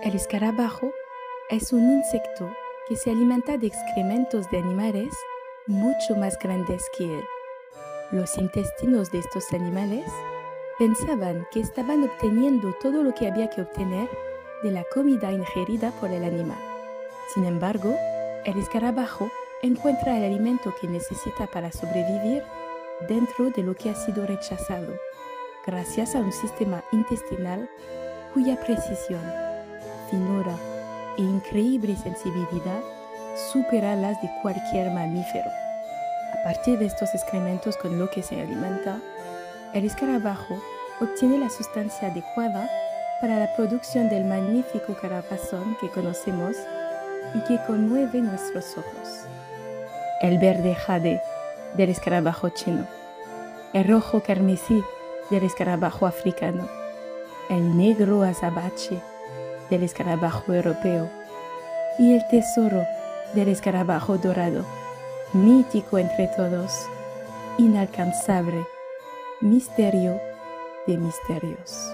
El escarabajo es un insecto que se alimenta de excrementos de animales mucho más grandes que él. Los intestinos de estos animales pensaban que estaban obteniendo todo lo que había que obtener de la comida ingerida por el animal. Sin embargo, el escarabajo encuentra el alimento que necesita para sobrevivir dentro de lo que ha sido rechazado, gracias a un sistema intestinal cuya precisión, finura e increíble sensibilidad supera las de cualquier mamífero. A partir de estos excrementos con lo que se alimenta, el escarabajo obtiene la sustancia adecuada para la producción del magnífico caparazón que conocemos y que conmueve nuestros ojos. El verde jade del escarabajo chino, el rojo carmesí del escarabajo africano, el negro azabache del escarabajo europeo y el tesoro del escarabajo dorado, mítico entre todos, inalcanzable, misterio de misterios.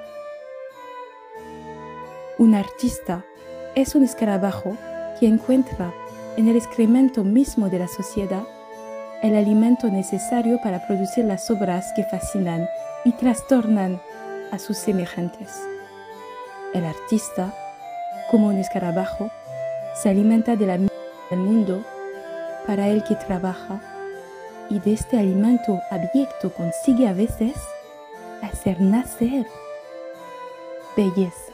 Un artista es un escarabajo que encuentra en el excremento mismo de la sociedad el alimento necesario para producir las obras que fascinan y trastornan a sus semejantes. El artista, como un escarabajo, se alimenta de la mierda del mundo para el que trabaja y de este alimento abyecto consigue a veces hacer nacer belleza.